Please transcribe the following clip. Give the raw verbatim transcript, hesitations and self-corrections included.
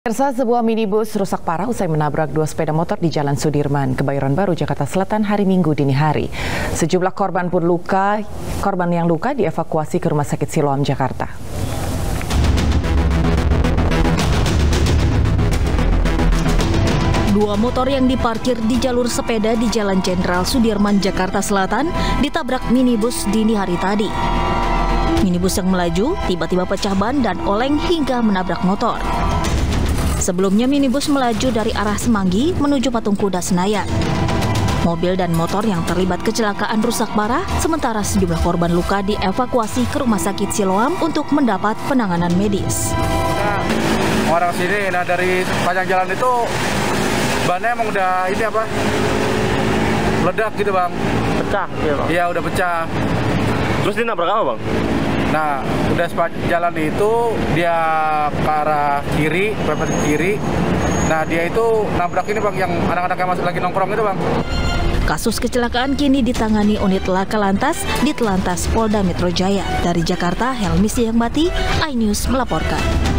Pemirsa, sebuah minibus rusak parah usai menabrak dua sepeda motor di Jalan Sudirman, Kebayoran Baru, Jakarta Selatan hari Minggu dini hari. Sejumlah korban pun luka, korban yang luka dievakuasi ke Rumah Sakit Siloam, Jakarta. Dua motor yang diparkir di jalur sepeda di Jalan Jenderal Sudirman, Jakarta Selatan ditabrak minibus dini hari tadi. Minibus yang melaju tiba-tiba pecah ban dan oleng hingga menabrak motor. Sebelumnya minibus melaju dari arah Semanggi menuju Patung Kuda Senayan. Mobil dan motor yang terlibat kecelakaan rusak parah, sementara sejumlah korban luka dievakuasi ke Rumah Sakit Siloam untuk mendapat penanganan medis. Nah, orang sini, nah dari panjang jalan itu bannya emang udah ini apa? Meledak gitu bang. Pecah ya bang? Iya udah pecah. Terus dia nabrak apa bang? Nah, udah sepanjang jalan itu dia ke arah kiri, pepet kiri. Nah, dia itu nabrak ini bang, yang anak-anak yang masih lagi nongkrong itu bang. Kasus kecelakaan kini ditangani unit Laka Lantas di Telantas Polda Metro Jaya. Dari Jakarta, Helmi Siangbati, iNews melaporkan.